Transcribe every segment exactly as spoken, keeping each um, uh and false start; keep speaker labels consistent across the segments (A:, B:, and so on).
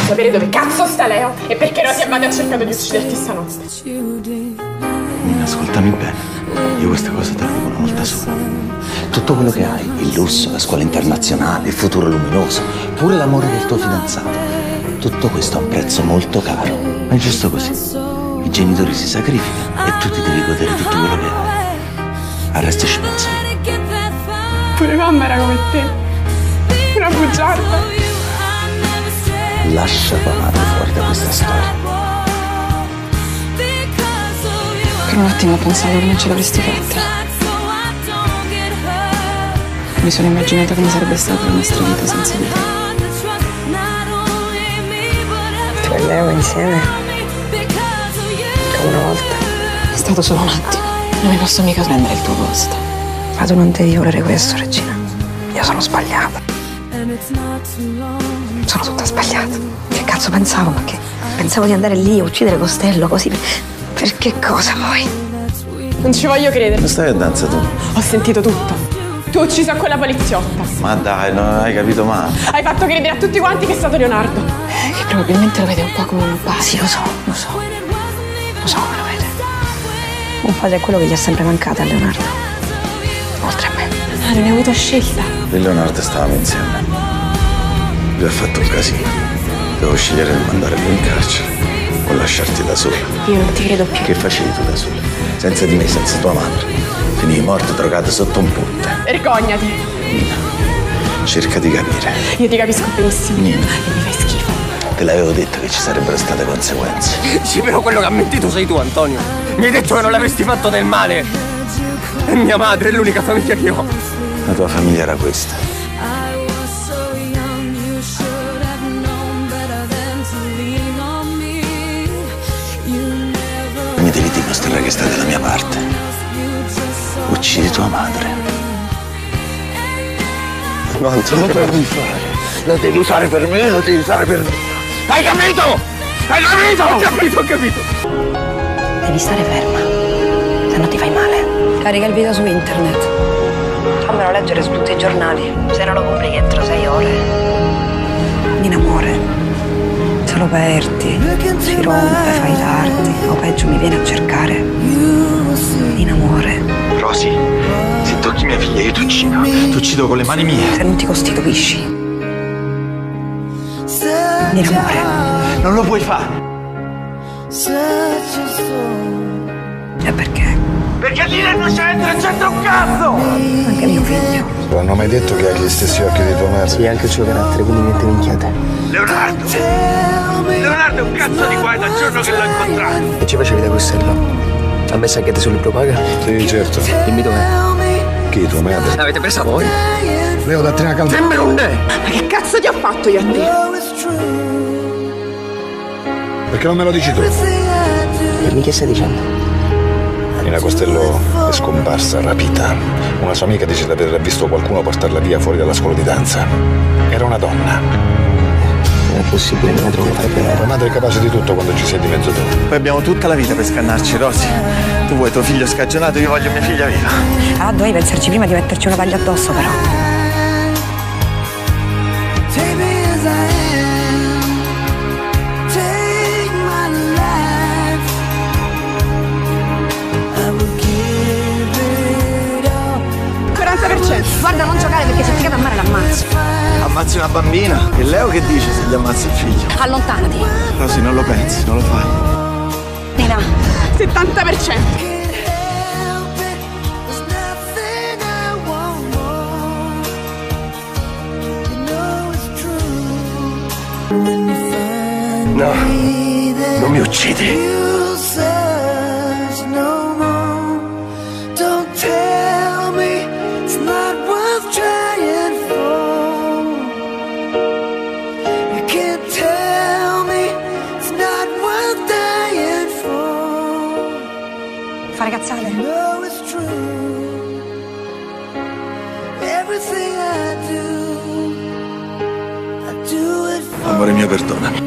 A: sapere dove cazzo sta Leo e perché Rosy Abate ha cercato di ucciderti stanotte.
B: Nina, ascoltami bene. Io queste cose te le dico una volta sola. Tutto quello che hai, il lusso, la scuola internazionale, il futuro luminoso, pure l'amore del tuo fidanzato, tutto questo ha un prezzo molto caro. Ma è giusto così. I genitori si sacrificano e tu ti devi godere tutto quello che hai. Al resto ci penso io.
A: Pure mamma era come te. Una bugiarda.
B: Lascia tua madre fuori da questa storia.
A: Per un attimo ho pensato che non ce l'avresti fatta. Mi sono immaginata come sarebbe stata la nostra vita senza di te.
C: Tu e Leo insieme? Come una volta.
A: È stato solo un attimo. Non mi posso mica prendere il tuo posto.
C: Ma tu non devi volere questo, Regina. Io sono sbagliata. Sono tutta sbagliata. Che cazzo pensavo? Ma che pensavo di andare lì a uccidere Costello così. Per che cosa poi?
A: Non ci voglio credere.
B: Non stai a danza tu?
A: Ho sentito tutto. Tu hai ucciso a quella poliziotta.
B: Ma dai, non hai capito male.
A: Hai fatto credere a tutti quanti che è stato Leonardo. Eh, che probabilmente lo vede un po' come un padre.
C: Sì, lo so, lo so. Lo so come lo vede. Un padre è quello che gli è sempre mancato a Leonardo. Oltre a me.
A: Ah, non hai avuto scelta.
B: E Leonardo stavamo insieme. Lui ha fatto un casino. Devo scegliere di mandare lui in carcere o lasciarti da sola.
A: Io non ti credo più.
B: Che facevi tu da sola? Senza di me, senza tua madre. Finivi morta drogata sotto un ponte.
A: Vergognati.
B: Nina, cerca di capire.
A: Io ti capisco benissimo.
B: Nina.
A: E mi fai schifo.
B: Te l'avevo detto che ci sarebbero state conseguenze.
D: Sì, però quello che ha mentito sei tu, Antonio. Mi hai detto che non l'avresti fatto del male. È mia madre, è l'unica famiglia che ho.
B: La tua famiglia era questa. Mi devi dimostrare che stai dalla mia parte. Uccidi tua madre.
D: No, Antonio,
B: Lo devi fare. Lo devi fare per me, lo devi fare per me.
D: hai capito? Hai capito? Ho capito, ho capito.
C: Devi stare ferma, se no ti fai male. Carica il video su internet. Fammelo leggere su tutti i giornali. Se non lo pubblichi entro sei ore. In amore. Se lo perdi, si rompe, fai tardi. O peggio mi viene a cercare. In amore.
B: Rosy, se tocchi mia figlia io ti uccido. Ti uccido con le mani mie.
C: Se non ti costituisci. In amore.
B: Non lo puoi fare.
C: E perché?
D: Perché Nina è innocente, non c'entra un cazzo!
C: Anche mio figlio.
E: Non hanno mai detto che hai gli stessi occhi di tua madre?
D: Sì, anche il suo carattere, quindi niente minchiate.
F: Leonardo! Leonardo è un cazzo di guai dal giorno che l'ho incontrato!
D: E ci facevi da Costello? Ha messo anche te sul libro paga?
E: Sì, certo.
D: Dimmi dov'è.
E: Chi, tua madre?
D: L'avete presa voi?
E: Leo, datti una calma.
D: Sembra un ne!
A: Ma che cazzo ti ho fatto io a te?
E: Perché non me lo dici tu?
D: Dimmi che stai dicendo?
E: Nina Costello è scomparsa, rapita. Una sua amica dice di aver visto qualcuno portarla via fuori dalla scuola di danza. Era una donna.
D: Non è possibile, mia madre vuole fare per
E: Tua madre è capace di tutto quando ci sei di mezzo tu.
F: Poi abbiamo tutta la vita per scannarci, Rosy. Tu vuoi tuo figlio scagionato, io voglio mia figlia viva.
C: Ah, dovevi pensarci prima di metterci una taglia addosso, però.
A: quaranta per cento.
C: Guarda, non giocare perché se ti cade a mare l'ammazzo.
F: Ammazzi una bambina? E Leo che dice se gli ammazzi il figlio?
C: Allontanati.
F: Rosy, non lo pensi, non lo fai.
C: Nina.
A: settanta per cento.
D: No, non mi uccidi.
C: Fare cazzate.
B: Amore mio, perdonami.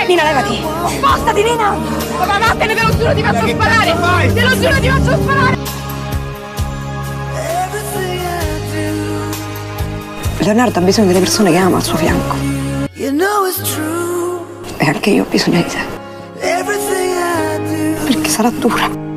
C: Nina, levati! Spostati, Nina!
A: Ma vattene, te lo giuro ti faccio sparare! Te lo giuro ti faccio sparare!
C: Leonardo ha bisogno delle persone che ama al suo fianco. E anche io ho bisogno di te. Perché sarà dura.